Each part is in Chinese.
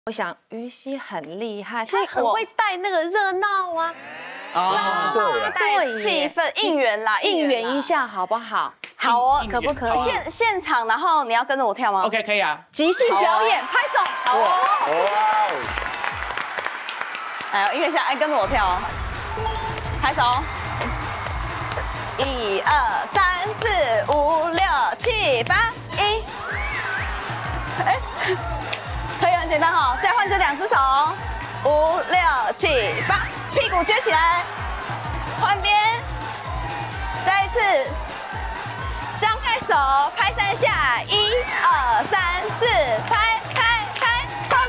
我想云溪很厉害，她很会带那个热闹啊， 带气氛，应援啦， 应援一下好不好？ 好哦， 可不可以？ 现场，然后你要跟着我跳吗 ？OK， 可以啊。 即兴表演，拍手。 好哦。哎，音乐下，哎，跟着我跳哦。拍手。1、2、3、4、5、6、7、8，1。哎，可以很简单哈，再换这2只手，5、6、7、8，屁股撅起来，换边，再一次，张开手，拍3下，1、2、3、4，拍，放。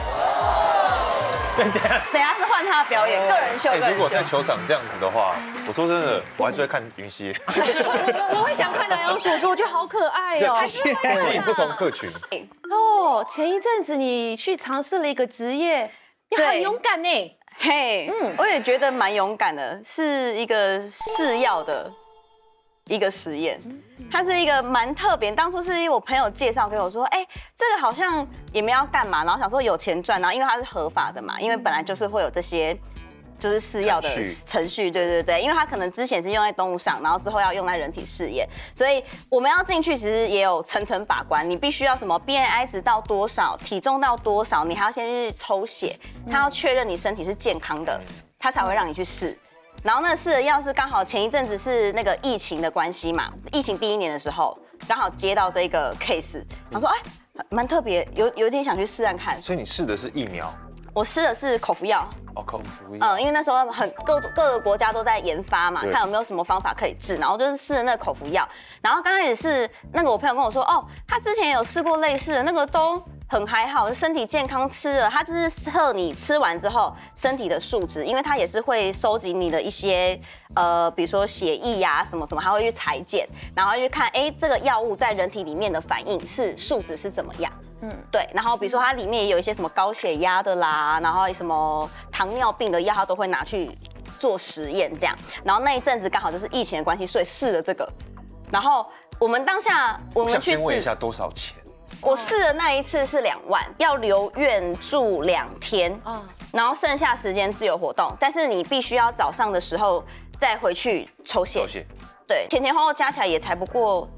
等下是换他表演，个人秀。 如果在球场这样子的话，我说真的，我还是会看云溪。 我会想看南洋叔叔，我觉得好可爱哦， 吸引不同客群。 哦，前一阵子你去尝试了一个职业，你很勇敢呢。 嘿，我也觉得蛮勇敢的，是一个试药的一个实验。它是一个蛮特别，当初是因为我朋友介绍给我说，哎，这个好像也没要干嘛，然后想说有钱赚，然后因为它是合法的嘛，因为本来就是会有这些就是试药的程序，对，因为它可能之前是用在动物上，然后之后要用在人体试验，所以我们要进去其实也有层层把关，你必须要什么 BMI 值到多少，体重到多少，你还要先去抽血，他要确认你身体是健康的，他才会让你去试。然后那个试的药是刚好前一阵子是那个疫情的关系嘛，疫情第1年的时候刚好接到这个 case， 他说哎蛮特别，有点想去试看看。 所以你试的是疫苗？ 我试的是口服药。 哦，口服药。 因为那时候各个国家都在研发嘛，看有没有什么方法可以治，然后就是试了那个口服药。然后刚开始是那个我朋友跟我说，哦，他之前有试过类似的，那个都很还好，身体健康吃了，它就是测你吃完之后身体的数值，因为它也是会收集你的一些比如说血液呀什么什么，还会去裁剪，然后去看哎这个药物在人体里面的反应数值是怎么样。对，然后比如说它里面也有一些什么高血压的啦，然后什么糖尿病的药，它都会拿去做实验这样。然后那一阵子刚好就是疫情的关系，所以试了这个。然后我们当下我们去试， 先问一下多少钱？ 我试的那一次是2万，要留院住2天，然后剩下时间自由活动，但是你必须要早上的时候再回去抽血。对，前后加起来也才不过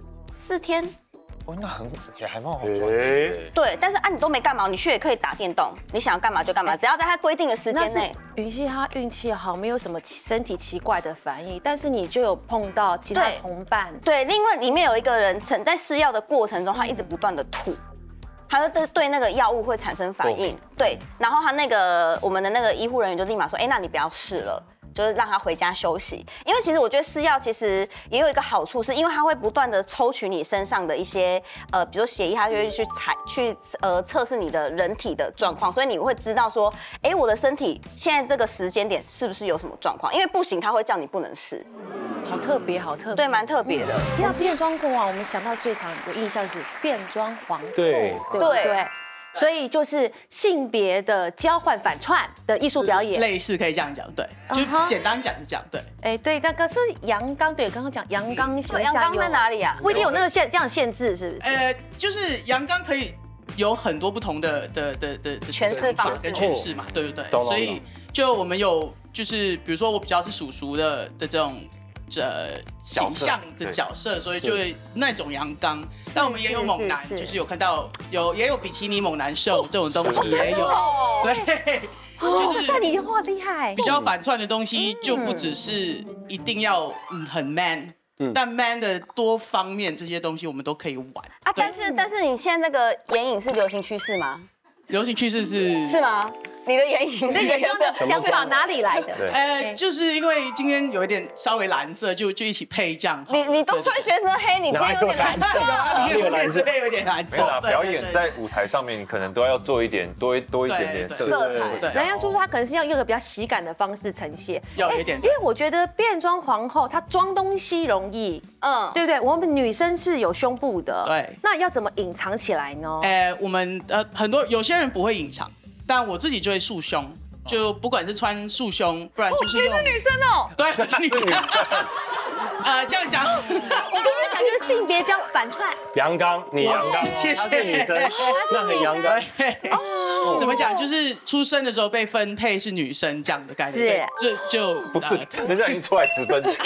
4天。 哦，那也还蛮好赚的。 对，但是你都没干嘛，你去也可以打电动，你想要干嘛就干嘛，只要在他规定的时间内。 云溪她运气好，没有什么身体奇怪的反应，但是你就有碰到其他同伴。 对，另外里面有一个人在试药的过程中，他一直不断的吐。他对那个药物会产生反应，对，然后我们的那个医护人员就立马说，哎，那你不要试了。就是让他回家休息，因为其实我觉得试药其实也有一个好处，是因为它会不断的抽取你身上的一些比如说血液，它就会去测试你的人体的状况，所以你会知道说，哎，我的身体现在这个时间点是不是有什么状况？因为不行，他会叫你不能试。 好特别，好特别， 对，蛮特别的。 提到变装国王，我们想到最常有印象是变装皇后， 对。 所以就是性别的交换反串的艺术表演， 类似可以这样讲，对，就简单讲是这样，对。 哎，对，那个是阳刚，对，刚刚讲阳刚形象， 阳刚在哪里啊？ 不一定有那个这样限制，是不是？ 就是阳刚可以有很多不同的诠释方式跟诠释嘛，对不对？所以就我们有就是比如说我比较是叔叔的这种。形象的角色，所以就会那种阳刚。但我们也有猛男，就是有看到也有比基尼猛男秀这种东西也有，对， 就是你话厉害。 比较反串的东西就不只是一定要很 man，但 man 的多方面这些东西我们都可以玩啊。但是你现在这个眼影是流行趋势吗？ 流行趋势是吗？你的眼影， 你的眼妆的想法哪里来的？ 就是因为今天有一点稍微蓝色，就一起配这样。 你都穿学生黑，你今天有点蓝色， 你有蓝色，有点蓝色。 表演在舞台上面，你可能都要做一点多一点色彩。 人家说他可能是要用一个比较喜感的方式呈现， 有一点。 因为我觉得变装皇后她装东西容易，对不对？我们女生是有胸部的， 对， 那要怎么隐藏起来呢？ 我们有些人不会隐藏。但我自己就会束胸，就不管是穿束胸，不然就是你是女生哦， 对，我是女生。这样讲， 我就是觉得性别叫反串， 阳刚，你阳刚， 谢谢她是女生，那很阳刚。 怎么讲，就是出生的时候被分配是女生这样的概念，就不是，人家已经出来10分钟。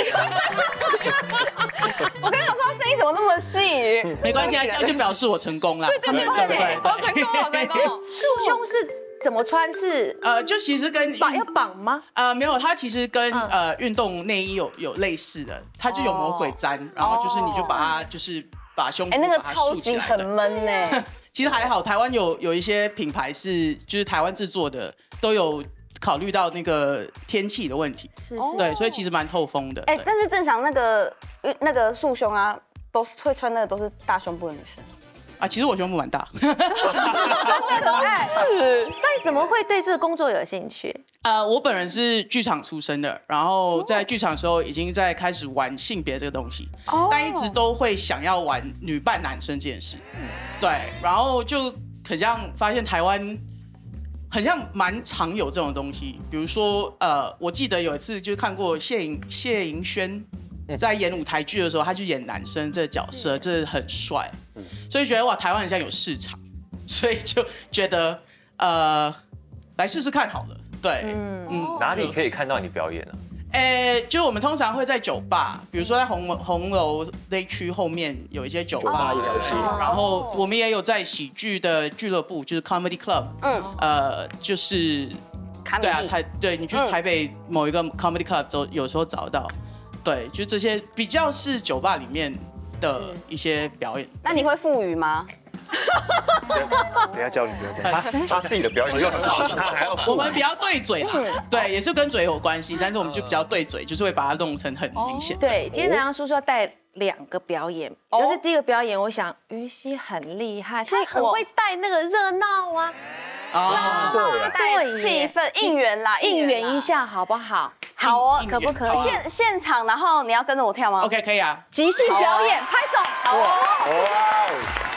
我跟你讲说，他声音怎么那么细？ 没关系啊，这样就表示我成功了。 对，好成功，好成功。 束胸是怎么穿？是就其实跟要绑吗？ 没有，它其实跟运动内衣有类似的，它就有魔鬼毡，然后就是你就把它就是把胸部那个把它超级竖起来很闷呢。 其实还好，台湾有一些品牌是就是台湾制作的，都有考虑到那个天气的问题，对，所以其实蛮透风的。 但是正常那个束胸啊，都是会穿那个都是大胸部的女生。 其实我胸部蛮大。 真的都爱。那你怎么会对这个工作有兴趣？ 我本人是剧场出身的，然后在剧场的时候已经在开始玩性别这个东西，但一直都会想要玩女扮男生这件事。对，然后就很像发现台湾很像蛮常有这种东西，比如说我记得有一次就看过谢盈萱在演舞台剧的时候，他去演男生这个角色，真的很帅，所以觉得哇，台湾很像有市场，所以就觉得来试试看好了。对， 哪里可以看到你表演啊？ 就我们通常会在酒吧，比如说在红楼那区后面有一些酒吧，然后我们也有在喜剧的俱乐部，就是 Comedy Club，就是对啊，对你去台北某一个 Comedy Club 有时候找到，对，就这些比较是酒吧里面的一些表演。 那你会腹语吗？ 不要教你，不要教你。他自己的表演就很好，他还要。 我们比较对嘴啦，对，也是跟嘴有关系，但是我们就比较对嘴，就是会把它弄成很明显。 对，今天南洋叔叔要带2个表演，就是第一个表演，我想云溪很厉害，他很会带那个热闹啊， 带气氛，应援啦， 应援一下好不好？ 好哦， 可不可以？ 现场，然后你要跟着我跳吗 ？OK， 可以啊。 即兴表演，拍手。 好哦。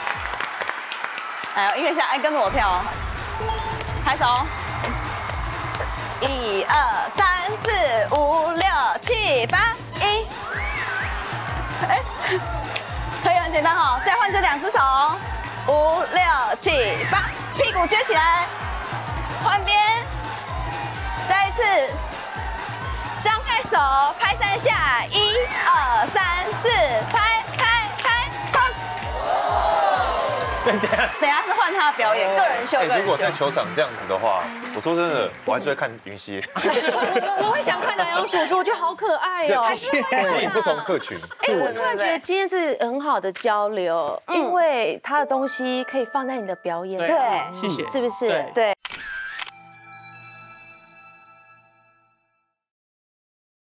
哎，音乐下，跟着我跳哦，拍手。1、2、3、4、5、6、7、8，可以很简单哈。再换这2只手，5、6、7、8，屁股撅起来，换边，再一次，张开手，拍3下，1、2、3、4，拍。等下是换他的表演，个人秀。 如果在球场这样子的话，我说真的，我还是会看云溪。 我会想看南洋叔叔，我觉得好可爱哦。 吸引不同客群。 我突然觉得今天是很好的交流，因为他的东西可以放在你的表演。 对，谢谢， 是不是？ 对。